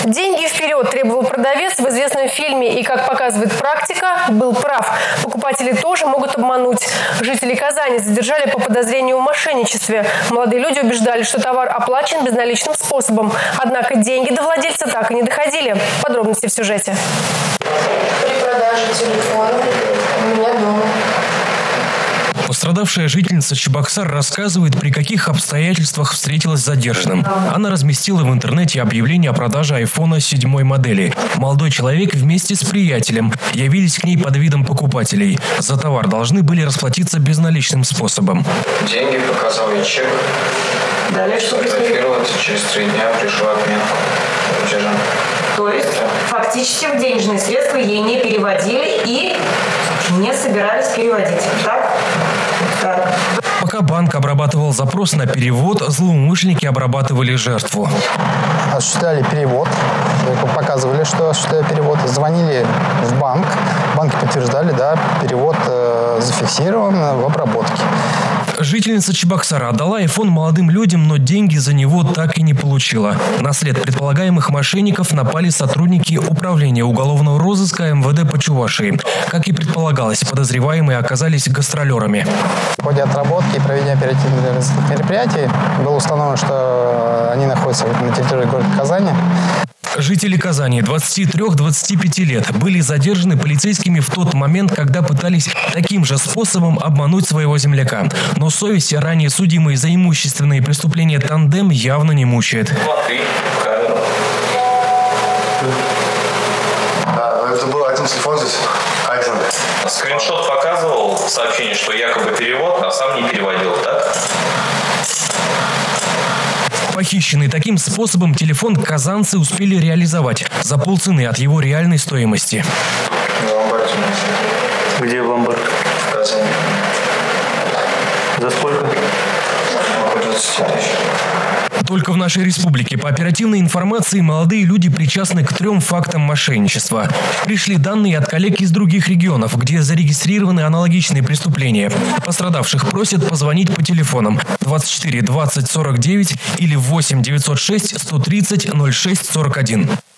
Деньги вперед, требовал продавец в известном фильме. И, как показывает практика, был прав. Покупатели тоже могут обмануть. Жители Казани задержали по подозрению в мошенничестве. Молодые люди убеждали, что товар оплачен безналичным способом. Однако деньги до владельца так и не доходили. Подробности в сюжете. При продаже телефона у меня дома. Пострадавшая жительница Чебоксар рассказывает, при каких обстоятельствах встретилась с задержанным. Она разместила в интернете объявление о продаже айфона 7 модели. Молодой человек вместе с приятелем явились к ней под видом покупателей. За товар должны были расплатиться безналичным способом. Деньги, показал ей чек. Далее что сфотографироваться, через 3 дня пришла отметка платежа. То есть фактически денежные средства ей не переводили и не собирались переводить. Так? Так. Пока банк обрабатывал запрос на перевод, злоумышленники обрабатывали жертву. Осуществляли перевод, показывали, что осуществляют перевод, звонили в банк, банки подтверждали, да, перевод зафиксирован в обработке. Жительница Чебоксара отдала айфон молодым людям, но деньги за него так и не получила. На след предполагаемых мошенников напали сотрудники управления уголовного розыска МВД по Чувашии. Как и предполагалось, подозреваемые оказались гастролерами. В ходе отработки и проведения оперативных мероприятий было установлено, что они находятся на территории города Казани. Жители Казани 23-25 лет были задержаны полицейскими в тот момент, когда пытались таким же способом обмануть своего земляка. Но совесть ранее судимой за имущественные преступления «Тандем» явно не мучает. Смотри, камеру. Это был один телефон здесь. Один. Скриншот показывал сообщение, что якобы перевод, а сам не переводил, так? Похищенный таким способом телефон казанцы успели реализовать за полцены от его реальной стоимости. В ломбарде. Где ломбард? В Казани. За сколько? Около 20 тысяч. Только в нашей республике по оперативной информации молодые люди причастны к 3 фактам мошенничества. Пришли данные от коллег из других регионов, где зарегистрированы аналогичные преступления. Пострадавших просят позвонить по телефонам 24 20 49 или 8 906 130 06 41.